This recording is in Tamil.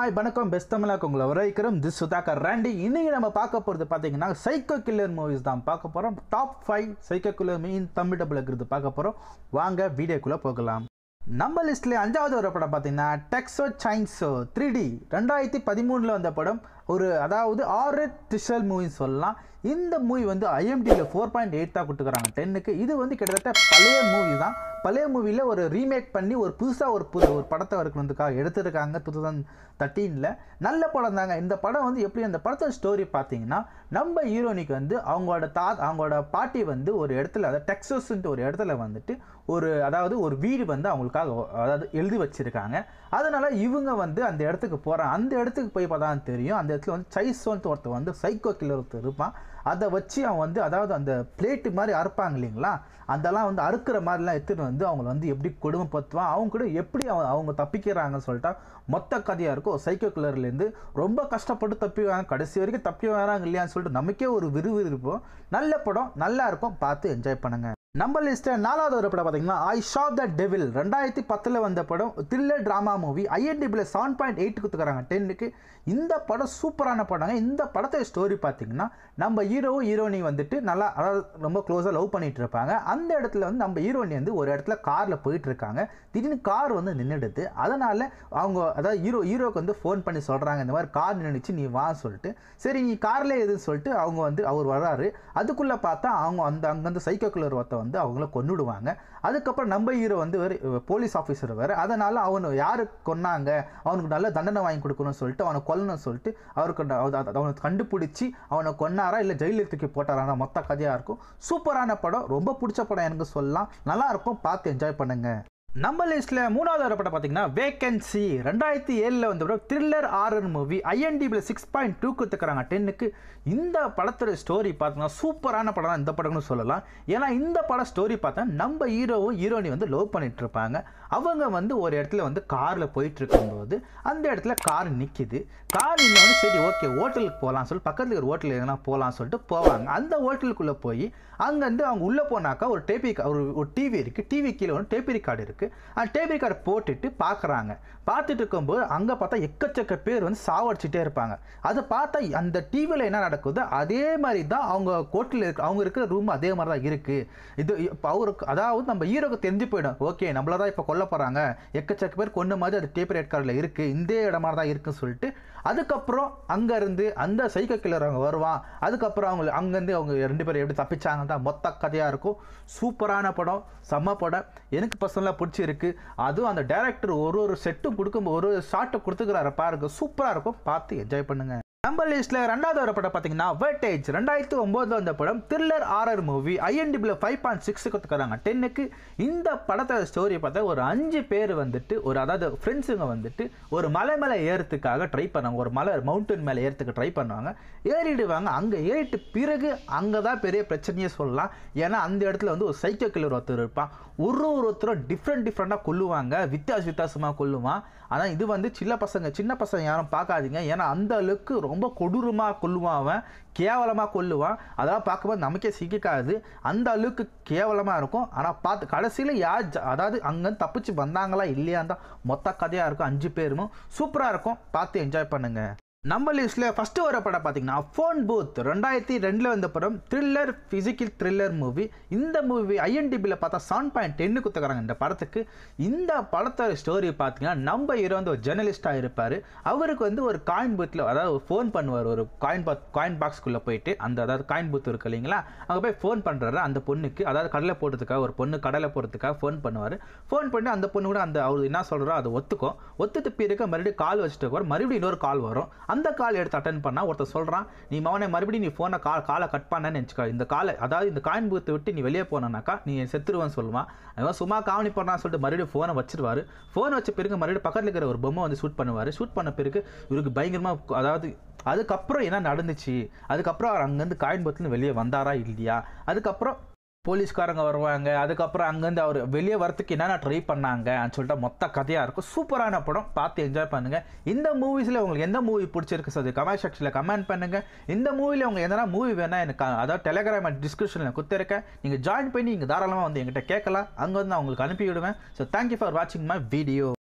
ஹாய் வணக்கம் பெஸ்ட் தமிழாக்கு உங்களை வரவேற்கிறோம். திஸ் சுதாகர் ராண்டி. இன்னைக்கு நம்ம பார்க்க போகிறது பார்த்தீங்கன்னா சைக்கோ கில்லர் மூவிஸ் தான் பார்க்க போகிறோம். டாப் 5 சைக்கோ கில்லர் மீன் தமிழ் டபுள் இருக்கிறது பார்க்க போகிறோம். வாங்க வீடியோக்குள்ளே போகலாம். நம்ம லிஸ்ட்ல 5வது ஒரு படம் பார்த்தீங்கன்னா டெக்ஸோ சைன்ஸோ 3D 2013 வந்த படம். அதாவது ஆர்எட் த்ரில்லர் மூவின்னு சொல்லலாம். இந்த மூவி வந்து IMDb 4.8 தான் கொடுத்துக்கிறாங்க 10க்கு. இது வந்து கிட்டத்தட்ட பழைய மூவி தான். பழைய மூவியில் ஒரு ரீமேக் பண்ணி ஒரு புதுசாக ஒரு படத்தை இருக்கிறதுக்காக எடுத்துருக்காங்க 2013. நல்ல படம் தாங்க. இந்த படம் வந்து எப்படி அந்த படத்தோட ஸ்டோரி பார்த்தீங்கன்னா, நம்ம ஹீரோனிக்கு வந்து அவங்களோட பாட்டி வந்து ஒரு இடத்துல, அதாவது டெக்ஸஸ்ன்ட்டு ஒரு இடத்துல வந்துட்டு அதாவது ஒரு வீடு வந்து அவங்களுக்காக அதாவது எழுதி வச்சிருக்காங்க. அதனால இவங்க வந்து அந்த இடத்துக்கு போகிறாங்க. அந்த இடத்துக்கு போய் பார்த்தா தெரியும், அந்த இடத்துல வந்து சைஸோன்ட்டு ஒருத்தர் வந்து சைக்கோ கில்லர் ஒருத்தர் இருப்பான். அதை வச்சு அவன் வந்து அதாவது அந்த பிளேட்டு மாதிரி அறுப்பாங்க இல்லைங்களா, அதெல்லாம் வந்து அறுக்கிற மாதிரிலாம் எடுத்துகிட்டு வந்து அவங்கள வந்து எப்படி கொடுமைப்படுத்துவான், அவங்க கூட எப்படி அவங்க தப்பிக்கிறாங்கன்னு சொல்லிட்டா மொத்த கதையாக இருக்கும். சைக்கோ கில்லர்லேருந்து ரொம்ப கஷ்டப்பட்டு தப்பிவாங்க, கடைசி வரைக்கும் தப்பி வராங்க இல்லையான்னு சொல்லிட்டு நமக்கே ஒரு விறுவிறுப்போம். நல்ல படம், நல்லா இருக்கும், பார்த்து என்ஜாய் பண்ணுங்க. நம்ம லிஸ்ட்டில் 4வது ஒரு படம் பார்த்தீங்கன்னா ஐ ஷா த டெவில் 2010 வந்த படம். Thriller drama movie. IMDb 7.8 கொடுத்துக்கிறாங்க 10க்கு. இந்த படம் சூப்பரான படங்க. இந்த படத்தை ஸ்டோரி பார்த்தீங்கன்னா, நம்ம ஹீரோனி வந்துட்டு நல்லா அதாவது ரொம்ப க்ளோஸாக லவ் பண்ணிட்டு இருப்பாங்க. அந்த இடத்துல வந்து நம்ம ஹீரோனி வந்து ஒரு இடத்துல காரில் போயிட்டு இருக்காங்க. திடீர்னு கார் வந்து நின்றுடுது. அதனால அவங்க அதாவது ஹீரோக்கு வந்து ஃபோன் பண்ணி சொல்கிறாங்க, இந்த மாதிரி கார் நின்றுச்சு, நீ வா சொல்லிட்டு. சரி நீ கார்லேயே எதுன்னு சொல்லிட்டு அவங்க வந்து அவர் வர்றாரு. அதுக்குள்ளே பார்த்தா அவங்க அங்கேருந்து சைக்கோ கில்லர் ஒருத்த வந்து அவங்கள கொன்னுடுவாங்க. அதுக்கப்புறம் நம்ம ஹீரோ வந்து போலீஸ் ஆஃபீஸர் வேறு. அதனால் அவனு யாரு கொன்னாங்க, அவனுக்கு நல்ல தண்டனை வாங்கி கொடுக்கணும்னு சொல்லிட்டு அவனை கொல்லணும்னு சொல்லிட்டு அவனை கண்டுபிடிச்சி அவனை கொன்னாரா இல்லை ஜெயிலுக்கு தூக்கி போட்டாரா மொத்த கதையாக இருக்கும். சூப்பரான படம், ரொம்ப பிடிச்ச படம் எனக்கு சொல்லலாம். நல்லாயிருக்கும், பார்த்து என்ஜாய் பண்ணுங்க. நம்ம லிஸ்ட்டில் 3வது ஒரு படம் பார்த்தீங்கன்னா வேகன்சி 2007 வந்த படம். Thriller horror movie. IMDb 6.2 கொடுத்துக்கிறாங்க 10க்கு. இந்த படத்தோட ஸ்டோரி பார்த்தீங்கன்னா சூப்பரான படம் தான் இந்த படம்னு சொல்லலாம். ஏன்னா இந்த படம் ஸ்டோரி பார்த்தா நம்ம ஹீரோனி வந்து லவ் பண்ணிட்டு இருப்பாங்க. அவங்க வந்து ஒரு இடத்துல வந்து காரில் போயிட்டு இருக்கும்போது அந்த இடத்துல கார் நிற்கிது. கார் நின்று சரி ஓகே ஹோட்டலுக்கு போகலாம் சொல்லி பக்கத்தில் ஒரு ஹோட்டல் எங்கன்னா போகலாம் சொல்லிட்டு போவாங்க. அந்த ஹோட்டலுக்குள்ளே போய் அங்கேருந்து அவங்க உள்ளே போனாக்கா ஒரு டிவி இருக்குது. டிவி கீழே ஒரு டேப் ரெக்கார்டு இருக்குது. அந்த டேப் ரெக்கார்டை போட்டுட்டு பார்க்குறாங்க. பார்த்துட்டு இருக்கும்போது அங்கே பார்த்தா எக்கச்சக்க பேர் வந்து சாவடிச்சுட்டே இருப்பாங்க. அதை பார்த்தா அந்த டிவியில் என்ன நடக்குதோ அதே மாதிரி தான் அவங்க கோர்ட்டில் அவங்க இருக்கிற ரூம் அதே மாதிரி தான் இருக்குது. இது இப்போ அவருக்கு அதாவது நம்ம ஹீரோக்கு தெரிஞ்சு போயிடும், ஓகே நம்மள தான் இப்போ கொல்ல போகிறாங்க, எக்கச்சக்க பேர் கொன்ன மாதிரி அது டேப் ரெக்கார்டில் இருக்குது, இந்த இடம் மாதிரி தான் இருக்குன்னு சொல்லிட்டு அதுக்கப்புறம் அங்கேருந்து அந்த சைக்கோ கில்லர் அவங்க வருவான். அதுக்கப்புறம் அங்கேருந்து அவங்க 2 பேரும் எப்படி தப்பிச்சாங்க தான் மொத்த கதையாக இருக்கும். சூப்பரான படம், செம்ம படம், எனக்கு பர்சனலாக பிடிச்சிருக்கு. அதுவும் அந்த டைரக்டர் ஒரு செட்டும் கொடுக்கும்போது ஒரு ஷாட்டை கொடுத்துக்கிறாரு பாருங்க, சூப்பராக இருக்கும், பார்த்து என்ஜாய் பண்ணுங்க. நம்ம லிஸ்ட்ல 2வது ஒரு படம் பார்த்தீங்கன்னா வெர்டேஜ் 2009 வந்த படம். Thriller horror movie. IMDb 5.6 கொடுத்துக்கிறாங்க 10க்கு. இந்த படத்தோட ஸ்டோரி பார்த்தா ஒரு 5 பேர் வந்துட்டு அதாவது ஃப்ரெண்ட்ஸுங்க வந்துட்டு ஒரு மலை ஏறத்துக்காக ட்ரை பண்ணுவாங்க. ஒரு மவுண்டன் மேலே ஏறத்துக்கு ட்ரை பண்ணுவாங்க. ஏறிடுவாங்க. அங்கே ஏறிட்டு பிறகு அங்கே தான் பெரிய பிரச்சனையே சொல்லலாம். ஏன்னா அந்த இடத்துல வந்து ஒரு சைக்கோ கில்லர் ஒருத்தர் இருப்பான். ஒருத்தரும் டிஃப்ரெண்ட்டாக கொல்லுவாங்க, வித்தியாசமாக கொல்லுவான். ஆனால் இது வந்து சின்ன பசங்க யாரும் பார்க்காதீங்க. ஏன்னா அந்த அளவுக்கு ரொம்ப கொடூரமாக கொல்லுவான், அவன் கேவலமாக கொல்லுவான். அதாவது பார்க்கும்போது நமக்கே சிக்காது, அந்த அளவுக்கு கேவலமாக இருக்கும். ஆனால் பார்த்து கடைசியில் அதாவது அங்கேருந்து தப்பிச்சு வந்தாங்களா இல்லையான்னு தான் மொத்த கதையாக இருக்கும். 5 பேரும் சூப்பராக இருக்கும், பார்த்து என்ஜாய் பண்ணுங்க. நம்ம லிஸ்ட்டில் ஃபஸ்ட்டு வர படம் பார்த்தீங்கன்னா ஃபோன் பூத் 2002 வந்த படம். Thriller physical thriller movie. இந்த மூவி IMDb பார்த்தா 7.10 கொடுத்துக்கிறாங்க இந்த படத்துக்கு. இந்த படத்தோட ஸ்டோரி பார்த்தீங்கன்னா, நம்ம ஹீரோ வந்து ஒரு ஜெர்னலிஸ்டாக இருப்பார். அவருக்கு வந்து ஒரு காயின் பூத்தில் அதாவது ஃபோன் பண்ணுவார். ஒரு காயின் பாக்ஸ்க்குள்ளே போயிட்டு அதாவது காயின் பூத் இருக்கு இல்லைங்களா, அங்கே போய் ஃபோன் பண்ணுறாரு அந்த பொண்ணுக்கு. அதாவது கடலை போடுறதுக்காக ஒரு பொண்ணு கடலை போடுறதுக்காக ஃபோன் பண்ணுவார். ஃபோன் பண்ணி அந்த பொண்ணு கூட அவர் என்ன சொல்கிறோ அதை ஒத்துட்டு பிறகு மறுபடியும் கால் வச்சுட்டு மறுபடியும் இன்னொரு கால் வரும். அந்த கால் எடுத்து அட்டன் பண்ணால் ஒருத்தர் சொல்கிறான், நீ மறுபடியும் நீ ஃபோனை காலை கட் பண்ணேன்னு நினச்சிக்கா, இந்த காலை அதாவது இந்த காயின் பூத்தை விட்டு நீ வெளியே போனாக்கா நீ செத்துருவேன்னு சொல்லுவான். அவன் சும்மா காவணி பண்ணான்னு சொல்லிட்டு மறுபடியும் ஃபோனை வச்சிருவார். ஃபோனை வச்ச பிறகு மறுபடியும் பக்கத்தில் இருக்கிற ஒரு பொம்மை வந்து ஷூட் பண்ணுவார். ஷூட் பண்ண பிறகு இவருக்கு பயங்கரமாக அதாவது அதுக்கப்புறம் என்ன நடந்துச்சு, அதுக்கப்புறம் அவர் அங்கேருந்து காயின் பூத்துலேருந்து வெளியே வந்தாரா இல்லையா, அதுக்கப்புறம் போலீஸ்காரங்க வருவாங்க. அதுக்கப்புறம் அங்கேருந்து அவர் வெளியே வரத்துக்கு என்னென்ன ட்ரை பண்ணாங்கன்னு சொல்லிட்டு மொத்த கதையாக இருக்கும். சூப்பரான படம், பார்த்து என்ஜாய் பண்ணுங்கள். இந்த மூவிஸில் உங்களுக்கு எந்த மூவி பிடிச்சிருக்கு சார் கமெண்ட் செக்ஷனில் கமெண்ட் பண்ணுங்கள். இந்த மூவியில் உங்களுக்கு எதனா மூவி வேணால் எனக்கு அதாவது டெலிகிராம் டிஸ்கிரிப்ஷனில் கொடுத்துருக்கேன், நீங்கள் ஜாயின் பண்ணி நீங்கள் தாராளமாக வந்து என்கிட்ட கேட்கலாம். அங்கே வந்து நான் உங்களுக்கு அனுப்பி விடுவேன். ஸோ தேங்க்யூ ஃபார் வாட்சிங் மை வீடியோ.